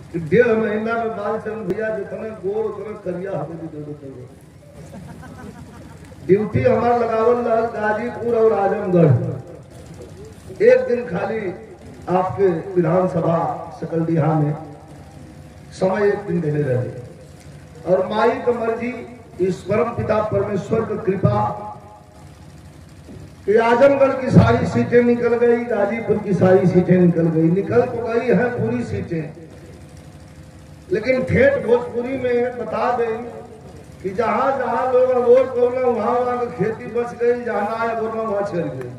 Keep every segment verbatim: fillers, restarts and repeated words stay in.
डेढ़ महीना में बाल चल भैया जितना गोर उतना करिया हमें दे दो। ड्यूटी हमारा लगावल रहा गाजीपुर और आजमगढ़। एक दिन खाली आपके विधानसभा सकलडीहा में समय एक दिन देने रहे और माई की मर्जी, इस परम पिता परमेश्वर की कृपा कि आजमगढ़ की सारी सीटें निकल गई, गाजीपुर की सारी सीटें निकल गई। निकल तो गई है पूरी सीटें, लेकिन ठेठ भोजपुरी में बता दें कि जहां जहां लोग वोट बोलना वहां वहां की खेती बच गई, जहां आए बोलना वहां चल गई।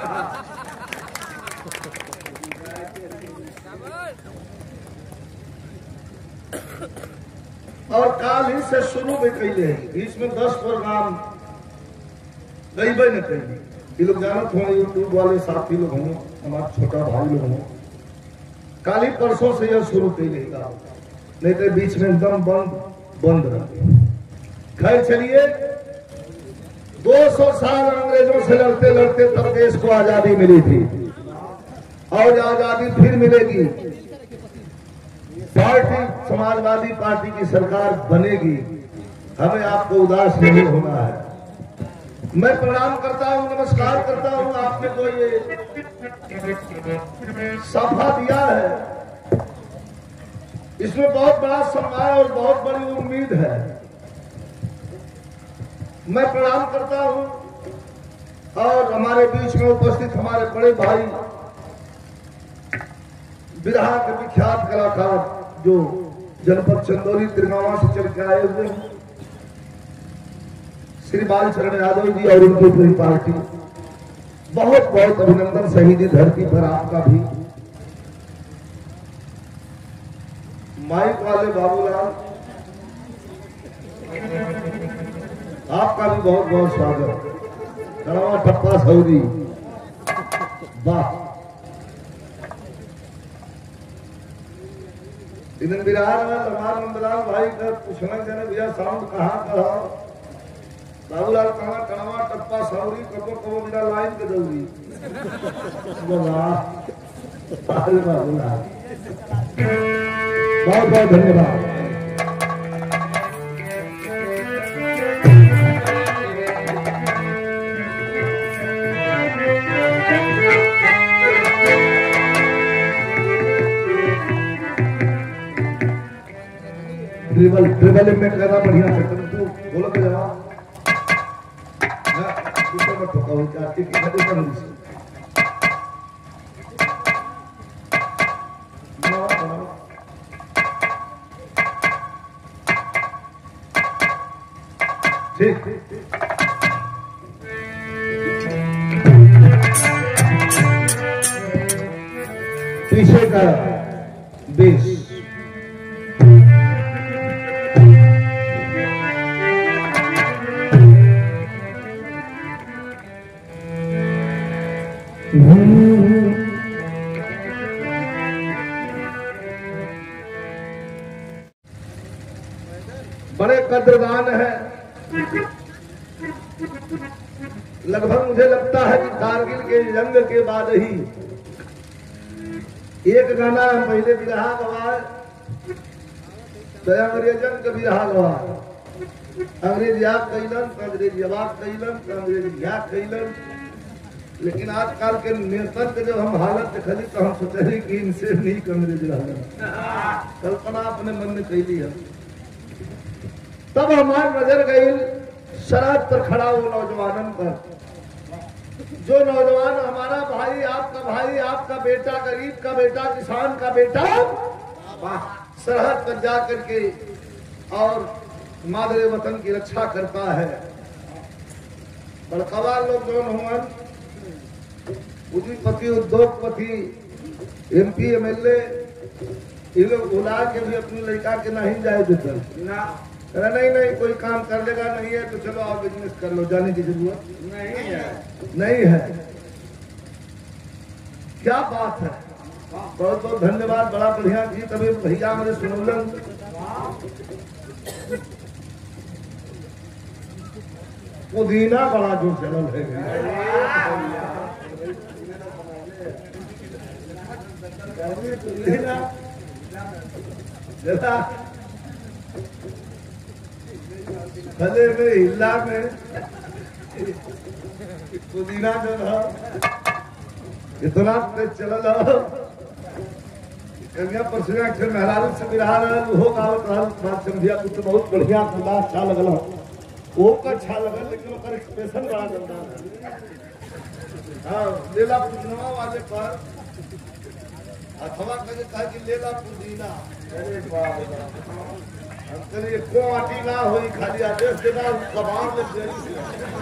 और काल ही से शुरू में कैले बीच में दस प्रोग्राम गई न कही। ये लोग जानत हो, यूट्यूब वाले साथी लोग हों, हमारा छोटा भाई लोग हों, काल ही परसों से यह शुरू कैलेगा, नहीं तो बीच में एकदम बंद बंद रहे। खैर चलिए, दो सौ साल अंग्रेजों से लड़ते लड़ते तब देश को आजादी मिली थी और आजादी फिर मिलेगी। पार्टी समाजवादी पार्टी की सरकार बनेगी, हमें आपको उदास नहीं होना है। मैं प्रणाम करता हूं, नमस्कार करता हूं। आपने को ये सफा दिया है, इसमें बहुत बड़ा सम्मान और बहुत बड़ी उम्मीद है। मैं प्रणाम करता हूं और हमारे बीच में उपस्थित हमारे बड़े भाई बिरहा के विख्यात कलाकार जो जनपद चंदौली त्रिगावा से चल के आए हुए हैं, श्री बालचरण यादव जी और उनकी पूरी पार्टी, बहुत बहुत अभिनंदन। शहीदी धरती पर आपका भी, माइक वाले बाबूलाल आपका भी बहुत बहुत स्वागत। कड़वा टप्पा सऊदी, वाह। इधर बिहार में लमार नंदलाल भाई का पूछना जाने भैया साउंड कहाँ का है? बाबूलाल कहा कड़वा टप्पा सऊदी, कबो कबो मेरा लाइन के दौड़ी। बाबूलाल बहुत बहुत धन्यवाद। ट्रिबल ट्रिबल में कहना बढ़िया से तू बोलो तो जवाब ना ऊपर मत ठोका हो क्या ठीक है ऊपर नहीं से ठीक पीछे का बीस बड़े कद्रदान है। लगभग मुझे लगता है कि कारगिल के जंग के बाद ही एक गाना पहले बिरहा गवाए, तो अंग्रेजन के बिरहा गवाए। अंग्रेज याद कैलन, अंग्रेज जवाब कैलन, अंग्रेज याद कैलन। लेकिन आजकल के नेतन के जब हम हालत देखली तो हम सोचे कि इनसे नहीं अंग्रेज रहा। कल्पना अपने मन में कैली है। तब हमारी नजर गई सड़क पर खड़ा हो नौजवानन पर, जो नौजवान हमारा भाई, आपका भाई, आपका बेटा, गरीब का बेटा, किसान का बेटा सरहद पर जा करके और मादरे वतन की रक्षा करता है। बड़कवा लोग जो हुआ, उद्योगपति, उद्योगपति, एमपी, एमएलए, ये लोग भुला के भी अपने लड़का के नहीं जाए देते ना। नहीं नहीं कोई काम कर लेगा, नहीं है तो चलो आप बिजनेस कर लो, जाने की जरूरत नहीं है। नहीं है, क्या बात है। बहुत बहुत धन्यवाद, बड़ा बढ़िया जी। तभी भैया मेरे सुनोलन पुदीना बड़ा जो चलल है। जरा भले में हिला में पुदीना जो था इतना तेज चलल कन्या परसुआ अक्षर मेहरारू से बिरहा हो गावत रहल बात समझिया कुछ बहुत बढ़िया खुला अच्छा लगल वो का अच्छा लगल लेकिन ओकर एक्सप्रेशन बड़ा जोरदार हां लेला पुदीना वाले पर अथवा कहे कहा कि लेला पुदीना अरे वाह हम कहे को आटी ना होई खाली आदेश देना कबार में देरी से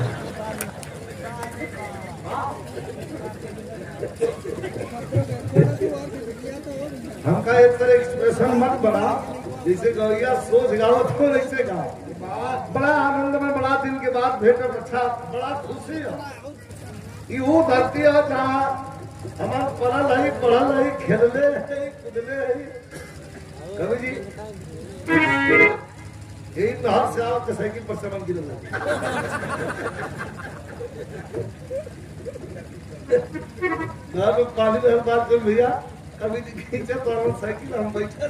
हमका एक तरह एक्सप्रेशन मत बना जैसे गौरिया सोच गाओ तो ऐसे गाओ बड़ा आनंद में बड़ा दिन के बाद भेंट अच्छा बड़ा खुशी है ये वो धरती है जहाँ हमारा पढ़ल है पढ़ल है खेलने है कूदने है कवि जी यही नहर से आओ तो साइकिल पर से मन गिर पानी में हम बात कर भैया कभी खींचे तो हम साइकिल हम बैठे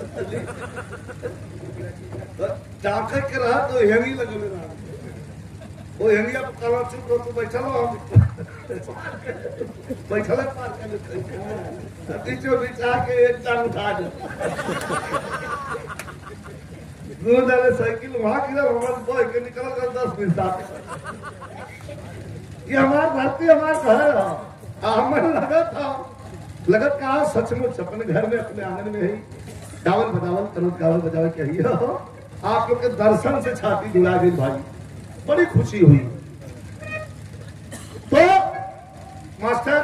चाकर के रहा तो हेवी लगल रहा वो हेवी आप काला चुप हो तो बैठा लो हम बैठा ले पार कर बीचों बिछा के एक टांग उठा दे दो डाले साइकिल वहां किधर हमारे बॉय के निकल कर दस मिनट ये हमारा धरती हमारा घर है हमें लगा था लगत कहा सचमुच अपने घर में अपने आंगन में ही गावल बजावल तरुण गावल बजावल कहिए आप लोग के दर्शन से छाती जुड़ा गई भाई बड़ी खुशी हुई तो मास्टर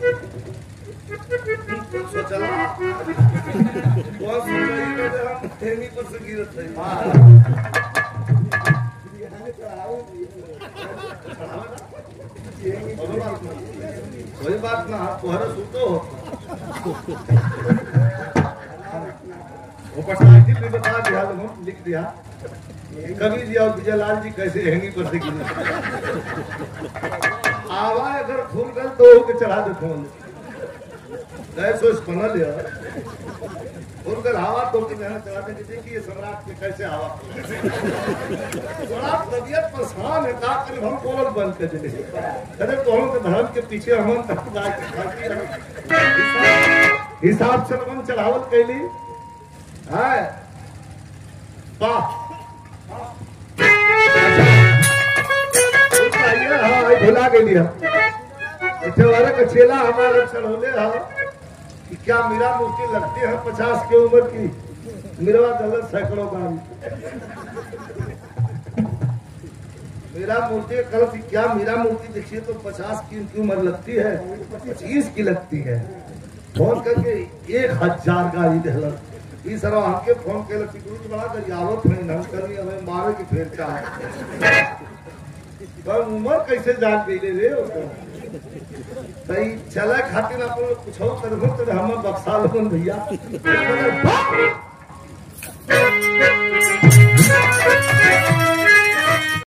सोचला बहुत सोचा हम थेमी पर से गिरत है कोई बात ना तुम्हारा सूतो वो पर्सनालिटी भी बता दिया लोगों लिख दिया कवि जी और विजयलाल जी कैसे हैंगी पर से गिरे आवाज अगर खून गल तो के चढ़ा दे फोन ऐसो स्पनल है उनका हवा तो के मेहनत चढ़ाते कि देखिए सम्राट के कैसे हवा सम्राट तबियत परेशान है का कर हम कोल बंद कर दे अरे तो हम धर्म के पीछे हम हिसाब से हम चढ़ावत कैली है वाह भुला गई वाला का चेला हमारा चढ़ोले है कि क्या मीरा मूर्ति लगती है पचास की उम्र की मीरा गलत सैकड़ों गाड़ी मीरा मूर्ति कल क्या मीरा मूर्ति देखिए तो पचास की उनकी उम्र लगती है पच्चीस की लगती है फोन करके एक हजार गाड़ी दहल इस तरह हमके फोन के लगती गुरु जी बड़ा कर आवत नहीं हम करी हमें मारे की फेर चाहे तो उम्र कैसे जान गई रे सही चला खातिर अपन लोग कुछ करबो तो हम बक्सा लोगन भैया